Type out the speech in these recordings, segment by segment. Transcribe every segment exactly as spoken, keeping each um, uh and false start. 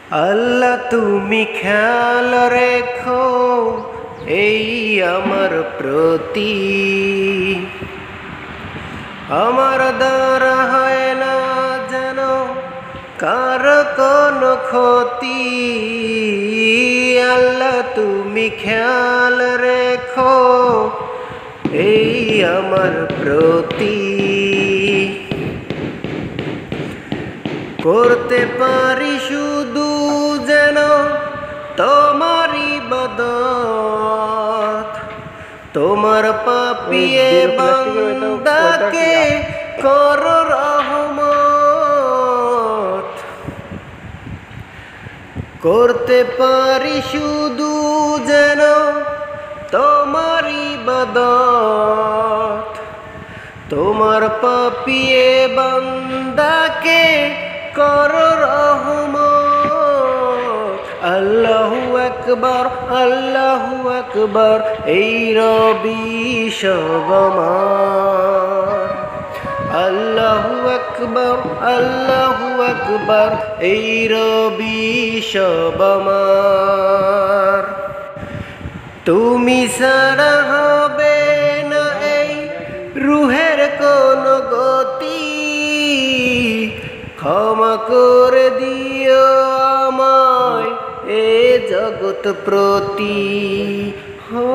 আল্লাহ তুমি খেয়াল রেখো এই আমার প্রতি, আমার দ্বারা হয় না যেন কার কোনো ক্ষতি। আল্লাহ তুমি খেয়াল রেখো এই আমার প্রতি, করতে পারি শুধু যেন তোমার ইবাদত, তোমার পাপিয়ে বান্দাকে করো রহমত। করতে পারি শুধু যেন তোমার ইবাদত, তোমার পাপিয়ে বান্দাকে করো রহমত। আল্লাহু আকবার, আল্লাহু আকবার, এই রবি সব আমার। আল্লাহু আকবার, আল্লাহু আকবার, এই রবি সব আমার। তুমি ছাড়া হবে না এই রুহের কোনো গতি, ক্ষমা করে দিও আমায় এ জগৎ প্রতি। হো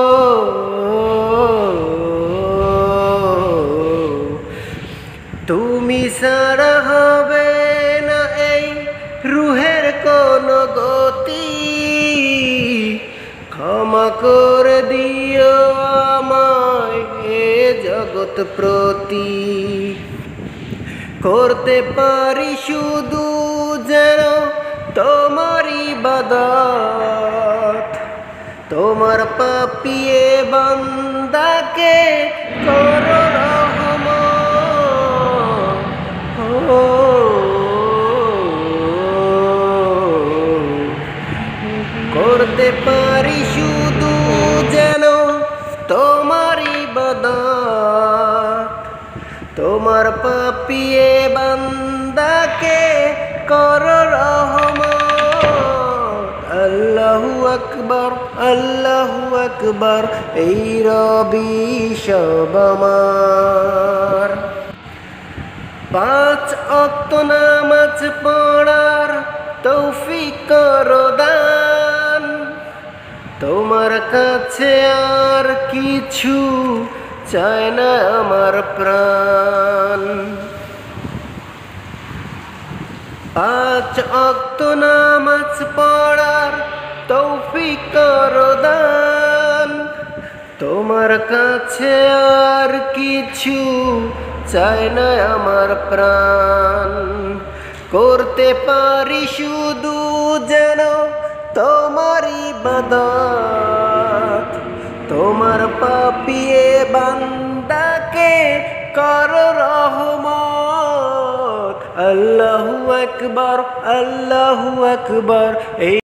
তুমি ছাড়া হবে না এই রুহের কোনো গতি, ক্ষমা করে দিও আমায় এ জগৎ প্রতি। করতে পারি শুধু যেন তোমার ইবাদত, তোমার পাপিয়ে বান্দাকে করো রহমত। করতে পারি শুধু যেন তোমার ইবাদত, তোমার পাপিয়ে বান্দাকে করো রহমত। আল্লাহু আকবার, আল্লাহু আকবার, এই রবি সব আমার। পাঁচ ওয়াক্ত নামাজ পড়ার তৌফিক করো দান, তোমার কাছে আর কিছু চায় না আমার প্রাণ। পাঁচ ওয়াক্ত নামাজ পড়ার তৌফিক করো দান, তোমার কাছে আর কিছু চায় না আমার প্রাণ। করতে পারি শুধু যেন তোমার ইবাদত, তোমার পাপিয়ে বান্দাকে করো রহমত। আল্লাহু আকবার, আল্লাহু আকবার, এই